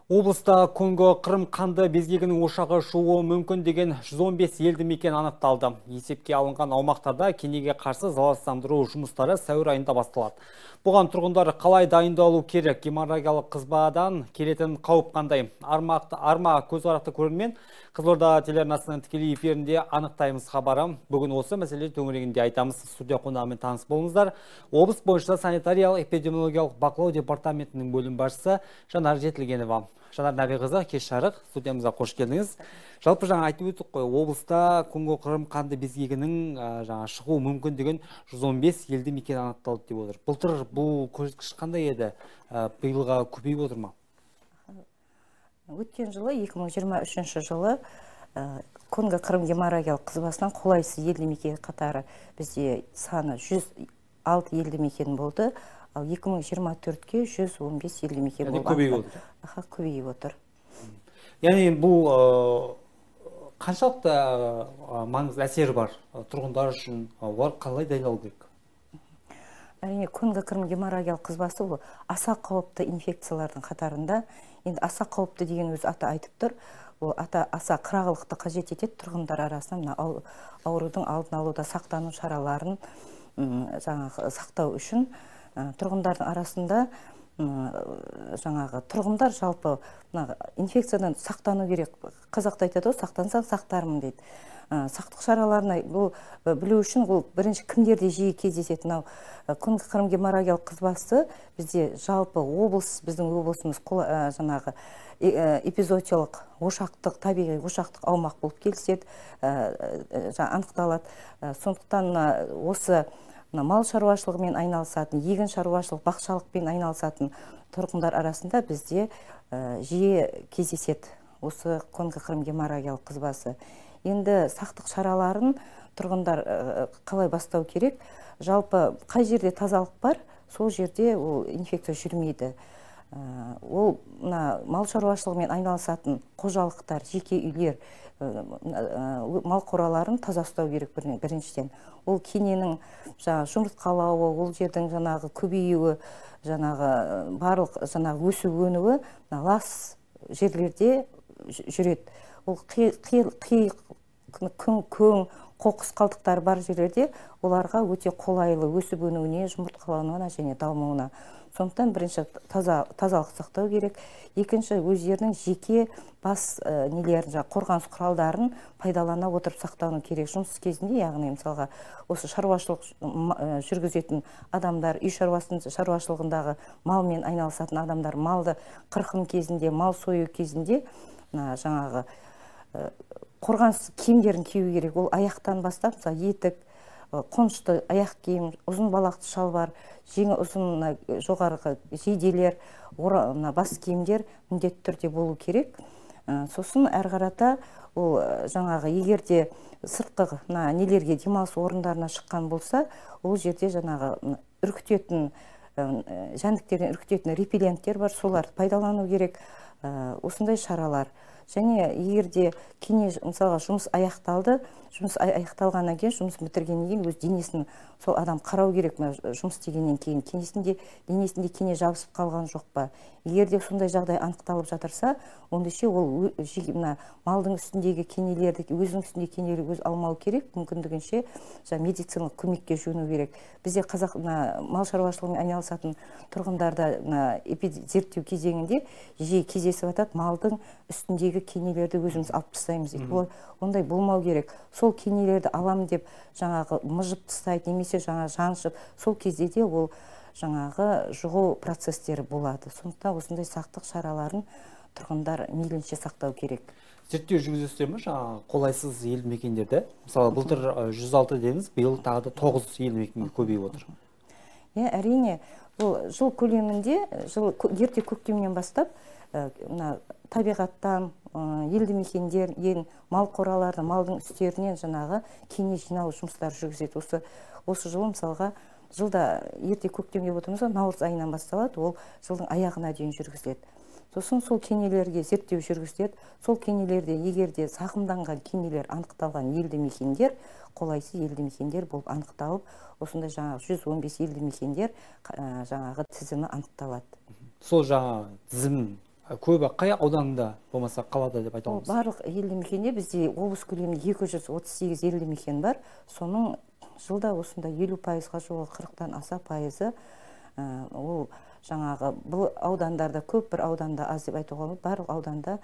Облыста Конго-Қырым қанды безгегінің ошағы шығуы мүмкін деген 115 елді мекен анықталды. Есепке алынған аумақтарда кенеге қарсы залалсыздандыру жұмыстары сәуір айында басталады. Бұған тұрғындар қалай дайындалу керек? Геморрагиялық қызбадан келетін қауіп қандай? Арма көзқарақты көрермен Қызылорда телеарнасының тікелей эфирінде анықтаймыз хабары. Бүгін осы мәселе төңірегінде айтамыз. Студия қонағымен таныс болыңыздар. Облыс бойынша санитариялық эпидемиологиялық бақылау департаментінің бөлім басшысы Жанар Жетілгенова. Жанар Нәбиқызы, кеш жарық, студиямызға қош келдіңіз. Жалпы жаңа айтып өттік қой, облыста Конго-Қырым қанды безгегінің шығу мүмкін деген 115 елді мекен анықталды деп отыр. Былтыр бұл көрсеткіш қандай еді? Биылға көбейіп отыр ма? Өткен жылы 2023 жылы Конго-Қырым геморрагиялық қызбасынан қолайсыз елді мекен қатары бізде саны 106 елді мекен болды. Ал 2024-ке 115 елді мекен болды. Көбейіп отыр. Көбейіп отыр. Яғни бұл қаншалықты маңызды әсері бар тұрғындар үшін, олар қалай дайындалу керек? Әрине, Конго-Қырым геморрагиялық қызбасы бұл аса қауіпті инфекциялардың қатарында. Енді аса қауіпті деген өз аты айтып тұр. Ол аса қырағылықты қажет етеді тұрғындар арасында аурудың алдын алуда сақтану шараларын сақтау үшін тұрғындардың арасында тұрғындар жалпы инфекциядан сақтану керек. Қазақта айтады, сақтансаң сақтармын дейді. Сақтық шараларына білу үшін бірінші кімдерде жиі кездесетін Конго-Қырым геморрагиялық қызбасы бізде жалпы біздің облысымыз эпизоотиялық ошақтық, табиғи ошақтық аумақ болып келіседі, анықталады. Сондықтан осы мал шаруашылығымен айналысатын, егін шаруашылық, бақшалықпен айналысатын тұрғындар арасында бізде жиі кездеседі осы Конго-Қырым геморрагиялық қызбасы. Енді сақтық шараларын тұрғындар қалай бастау керек? Жалпы қай жерде тазалық бар, сол жерде ол инфекция жүрмейді. Ол мал шаруашылығымен айналысатын қожалықтар, жеке үйлер, мал қораларын таза ұстау керек біріншіден. Ол кененің жұмыртқалауы, ол жердің көбеюі, барлық өсіп-өнуі лас жерлерде жүреді. Ол көң, қоқыс қалдықтары бар жерлерде оларға өте қолайлы өсіп-өнуіне, жұмыртқалануына және дамуына. Сондықтан бірінші тазалық сақтау керек. Екінші, өздерінің жеке бас қорғаныс құралдарын пайдалана отырып сақтауы керек. Жұмыс кезінде, яғни мысалға осы шаруашылық жүргізетін адамдар, үй шаруашылығындағы малмен айналысатын адамдар малды қырқым кезінде, мал сою кезінде қорғаныс киімдерін кию керек. Ол аяқтан бастап, етік, қонышты аяқ киім, ұзын балақты шалбар, жеңі ұзын жоғарғы жейделер, бас киімдер міндетті түрде болу керек. Сосын әрғарата ол егерде сыртқы нелерге демалыс орындарына шыққан болса, ол жерде үркітетін, жәндіктерден үркітетін репелленттер бар, соларды пайдалану керек. Осындай шаралар. Және егерде мысалға жұмыс аяқталды, жұмыс аяқталғаннан кейін, жұмыс бітіргеннен кейін өз денесін сол адам қарау керек ме, жұмыс істегеннен кейін денесінде кене жабысып қалған жоқ па. Егерде сондай жағдай анықталып жатырса, ондайше ол малдың үстіндегі кенелерді, өзінің үстіндегі кенелерді өз алмау керек, мүмкіндігінше медициналық көмекке жүгіну керек. Бізде мал шаруашылығымен айналысатын тұрғындарда зерттеу кезеңінде жиі кездесіп жатады, малдың үстіндегі кенелерді өзіміз алып тастаймыз дейді. Ондай болмау керек. Сол кенелерді алам деп мыжып тастайды, немесе жаншып, сол кезде де ол жұғу процестері болады. Сондықтан осындай сақтық шараларын тұрғындар мейлінше сақтау керек. Зерттеу жүргізесіздер ме қолайсыз елді мекендерді? Мысалы, былтыр 106 дедіңіз, биыл тағы да 9 елді мекенге көбейіп отыр. Әрине, бұл жыл көлемінде, ерте көктемнен бастап, табиғаттан, елді мекендерден, мал қораларынан, малдың үстерінен кене жинау жұмыстары жүргізеді. Осы жылы мысалға, жылда ерте көктем деп отырмыз, наурыз айынан басталады, ол жылдың аяғына дейін жүргізіледі. Сосын сол кенелерге зерттеу жүргізіледі. Сол кенелерде егерде зақымданған кенелер анықталған елді мекендер, қолайсыз елді мекендер болып анықталып, осындай 115 елді мекендер тізімі анықталады. Сол тізім Көбі қай ауданында болмаса қалада деп айта Ол аламыз? барлық елді мекенде бізде облыс көлемінде 238 елді мекен бар. Соның жылда осында 50%-ға жуығы, 40-тан аса пайызы ол жаңағы бұл аудандарда көп, бір ауданда аз деп айтуға болмайды. Барлық ауданда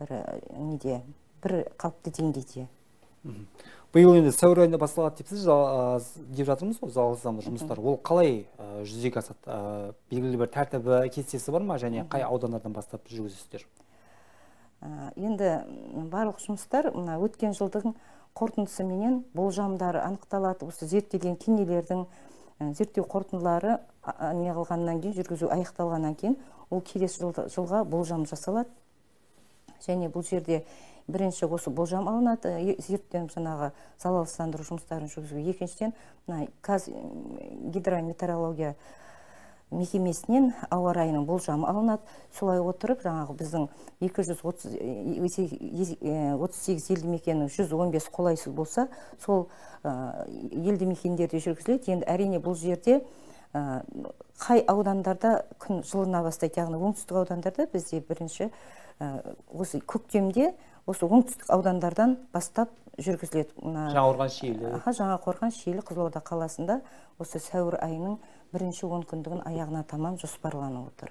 бір қалыпты деңгейде. Биыл енді сәуір айында басталады депсіз, деп жатырмыз ғой, залалсыздандыру жұмыстары. Ол қалай жүзеге асады? Белгілі бір тәртібі, кестесі бар ма, және қай аудандардан бастап жүргізесіздер? Енді барлық жұмыстар өткен жылдың қорытындысыменен болжамдары анықталады. Осы зерттелген кенелердің зерттеу қорытындылары неғылғаннан кейін, жүргізу аяқталғаннан кейін, ол келесі жылға болжам жасалады. Және бұл жерде бірінші осы болжам алынады, зерттеу жаңағы залалсыздандыру жұмыстарын жүргізуге. Екіншіден, Қазгидрометеорология мекемесінен ауа райының болжамы алынады. Солай отырып, жаңағы біздің 238 елді мекеннің 115 қолайсыз болса, сол елді мекендерде жүргізіледі. Енді әрине бұл жерде қай аудандарда күн жылына бастайды, яғни оңтүстік аудандарда бізде бірінші осы көктемде осы оңтүстік аудандардан бастап жүргізіледі. Жаңақорған, Шиелі. Жаңақорған, Шиелі, Қызылорда қаласында осы сәуір айының бірінші 10 күндігін аяғына таман жоспарланып отыр.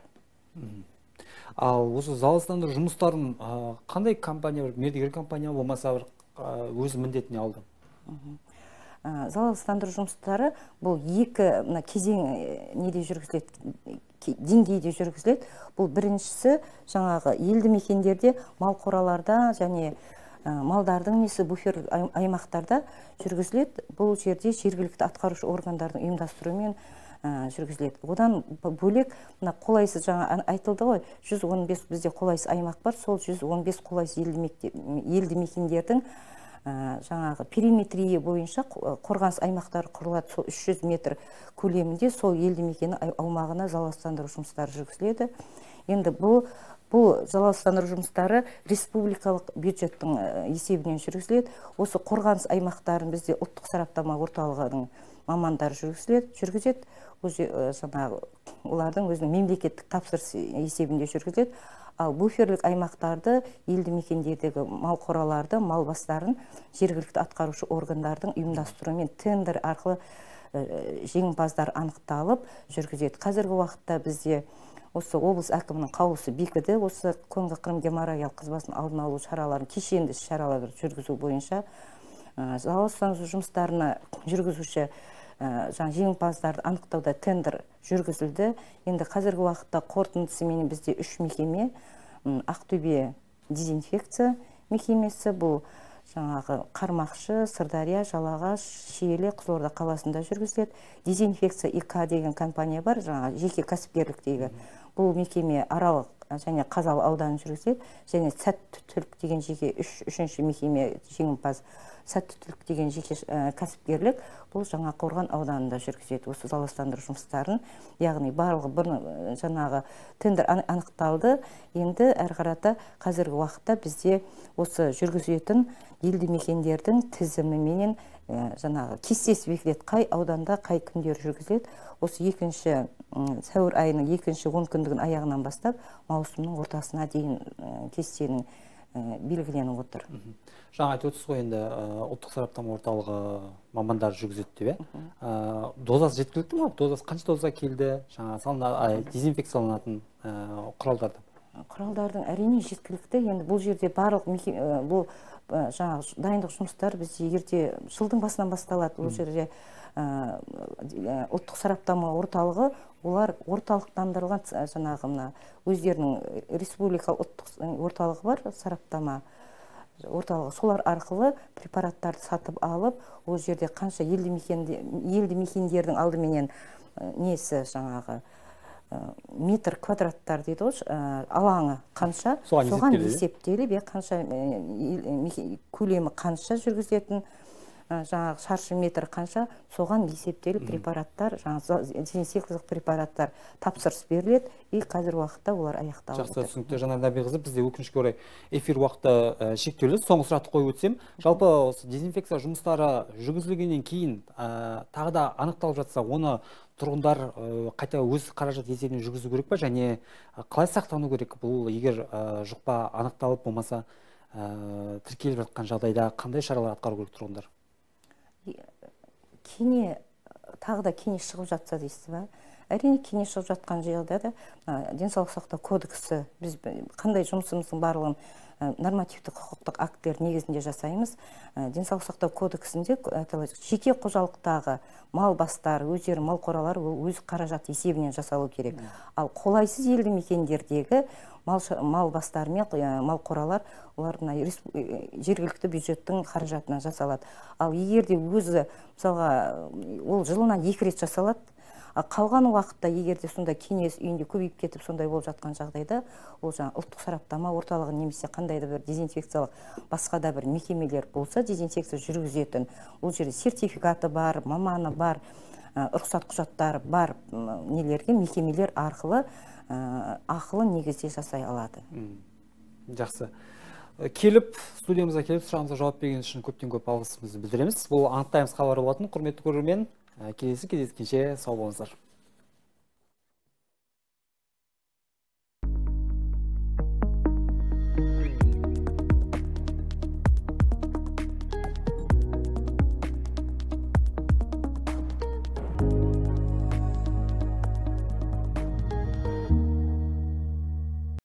Ал осы залалсыздандыру жұмыстарын қандай компания, мердігер компания болмаса өз міндетіне алды? Залалсыздандыру жұмыстары бұл екі кезең жүргізіледі, деңгейде жүргізіледі. Бұл біріншісі жаңағы елді мекендерде, мал қораларда және малдардың буфер аймақтарда жүргізіледі. Бұл жерде жергілікті атқарушы органдардың ұйымдастыруымен жүргізіледі. Одан бөлек қолайсыз, жаңа айтылды ғой, 115 бізде қолайсыз аймақ бар. Сол 115 қолайсыз елді мекендердің жаңағы периметрия бойынша қорғаныс аймақтары құрылады. Сол 300 метр көлемінде сол елді мекені аумағына залалсыздандыру жұмыстары жүргізіледі. Енді бұл залалсыздандыру жұмыстары республикалық бюджеттің есебінен жүргізіледі. Осы қорғаныс аймақтарын бізде ұлттық сараптама орталығының мамандары жүргізеді. Олардың өзінің мемлекеттік тапсырыс есебінде жүргізіледі. Ал буферлік аймақтарды, елді мекендердегі мал қораларды, мал бастарын жергілікті атқарушы органдардың ұйымдастыруымен тендер арқылы жеңімпаздар анықталып жүргізеді. Қазіргі уақытта бізде осы облыс әкімінің қаулысы бекіді. Осы Конго-Қырым геморрагиялық қызбасын алдын алу шараларын, кешенді шараларды жүргізу бойынша залалсыздандыру жұмыстарына жүргізуші жеңімпаздарды анықтауда тендер жүргізілді. Енді қазіргі уақытта қорытындысымен бізде 3 мекеме, Ақтөбе дезинфекция мекемесі, бұл жаңағы Қармақшы, Сырдария, Жалағаш, Шиелі, Қызылорда қаласында жүргізіледі. Дезинфекция ИК деген компания бар, жаңағы жеке кәсіпкерліктегі. Бұл мекеме Арал және Қазалы ауданы жүргізіледі. Және Сәттілік деген жеке үшінші мекеме жеңімпаз. Сәттілік деген жеке кәсіпкерлік, бұл Жаңақорған ауданында жүргізеді осы залалсыздандыру жұмыстарын. Яғни барлығы жаңағы тендер анықталды. Енді әрі қарата қазіргі уақытта бізде осы жүргізетін елді мекендердің тізіміменен жаңағы кестесі бекітіледі, қай ауданда қай күндер жүргізіледі. Осы сәуір айының екінші 10 күндігін аяғынан бастап маусымның ортасына дейін кестенің белгіленіп отыр. Жаңа айтып отырсыз ғой, енді ұлттық сараптама орталығы мамандары жүргізеді деп. Дозасы жеткілікті ме? Қанша доза келді? Жаңа дезинфекцияланатын құралдарды? Құралдардың әрине жеткілікті. Енді бұл жерде барлық бұл жаңағы дайындық жұмыстар бізде ерте жылдың басынан басталады. Бұл жерде ұлттық сараптама орталығы, олар орталықтандырылған жаңағы өздерінің республикалық ұлттық орталығы бар, сараптама орталығы. Солар арқылы препараттарды сатып алып, ол жерде қанша елді мекендердің алдыменен жаңағы метр квадраттар дейді ғой, алаңы қанша, соған есептеліп, қанша көлемі қанша жүргізетін, жаңағы шаршы метр қанша, соған есептеліп препараттар, дезинфекциялық препараттар тапсырыс беріледі. Қазір уақытта олар аяқталып отыр. Жақсы, түсінікті. Жанар Нәбиқызы, бізде өкінішке орай эфир уақыты шектеулі. Соңғы сұрақты қойып өтсем, жалпы дезинфекция жұмыстары жүргізілгеннен кейін тағы да анықталып жатса, оны тұрғындар қайта өз қаражат есебінен жүргізу керек па, және қалай сақтану керек? Бұл егер жұқпа анықталып болмаса тіркеліп жатқан жағдайда қандай шаралар атқару керек тұрғындар? Кене тағы да кене шығып жатса дейсіз ба? Әрине, кене шығып жатқан жағдайда денсаулық сақтау кодексі, біз қандай жұмысымыздың барлығын нормативтік құқықтық актілер негізінде жасаймыз. Денсаулық сақтау кодексінде жеке қожалықтағы мал бастары, өздері мал қоралары өз қаражат есебінен жасалу керек. Ал қолайсыз елді мекендердегі мал бастары мен мал қоралар олардың жергілікті бюджеттің қаражатына жасалады. Ал егер де өзі, мысалға, ол жылына 2 рет жасалады, қалған уақытта егер де сонда кеңес үйінде көбейіп кетіп сондай болып жатқан жағдайда, ол жаңа ұлттық сараптама орталығы немесе қандай да бір дезинфекциялық басқа да бір мекемелер болса, дезинфекция жүргізетін, ол жерде сертификаты бар, маманы бар, рұқсат құжаттары бар нелерге мекемелер арқылы ақылы негізде жасай алады. Жақсы. Келіп, студиямызға келіп, сұрағымызға жауап берген үшін көптен көп алғысымызды білдіреміз. Бұл анықтаймыз хабары болатын. Құрметті көрермен, келесі кездескенше сау болыңыздар.